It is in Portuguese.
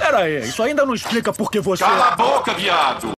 Pera aí, isso ainda não explica por que você... Cala a boca, viado!